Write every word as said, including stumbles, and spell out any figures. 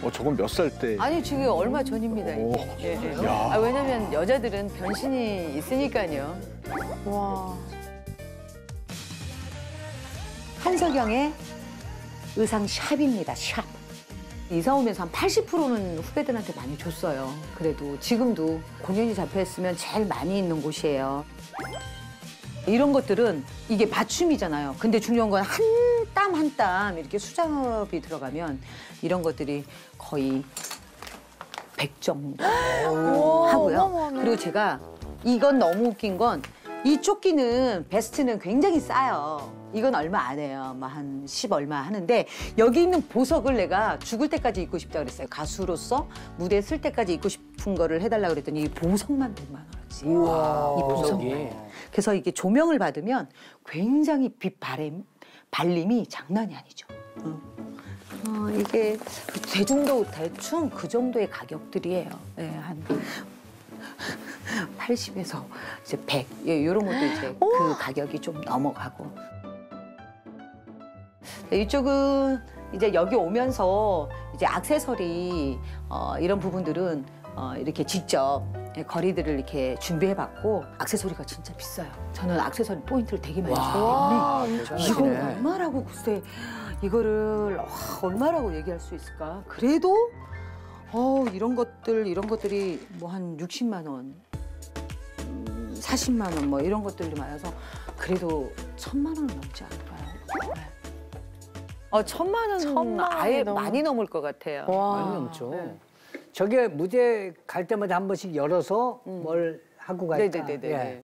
어, 저건 몇 살 때? 아니 지금 얼마 전입니다. 이게. 예, 예. 아, 왜냐면 여자들은 변신이 있으니까요. 와. 한석영의 의상 샵입니다. 샵. 이사 오면서 한 팔십 퍼센트는 후배들한테 많이 줬어요. 그래도 지금도 공연이 잡혀있으면 제일 많이 있는 곳이에요. 이런 것들은 이게 맞춤이잖아요. 근데 중요한 건 한 땀 한 땀 이렇게 수작업이 들어가면 이런 것들이 거의 백 정도 하고요. 어머머네. 그리고 제가 이건 너무 웃긴 건 이 조끼는 베스트는 굉장히 싸요. 이건 얼마 안 해요. 뭐 한 십 얼마 하는데 여기 있는 보석을 내가 죽을 때까지 입고 싶다 그랬어요. 가수로서 무대 쓸 때까지 입고 싶은 거를 해달라고 그랬더니 이 보석만 백만 원어치. 우와. 이 보석만. 그래서 이게 조명을 받으면 굉장히 빛 바램, 발림이 장난이 아니죠. 어. 어, 이게 대중도 대충 그 정도의 가격들이에요. 네, 한 팔십에서 이제 백 예, 이런 것도 이제 그 가격이 좀 넘어가고. 네, 이쪽은 이제 여기 오면서 이제 액세서리 어, 이런 부분들은 어, 이렇게 직접 거리들을 이렇게 준비해봤고 액세서리가 진짜 비싸요. 저는 액세서리 포인트를 되게 많이 주기 때문에 이걸 얼마라고 글쎄 이거를 어, 얼마라고 얘기할 수 있을까? 그래도 어, 이런 것들 이런 것들이 뭐 한 육십만 원, 음, 사십만 원 뭐 이런 것들이 많아서 그래도 천만 원은 넘지 않을까요? 네. 어, 천만 원은 천만 원이 아예 넘어. 많이 넘을 것 같아요. 와. 많이 넘죠. 네. 저게 무대 갈 때마다 한 번씩 열어서 뭘 하고 갈까? 네네네네. 예.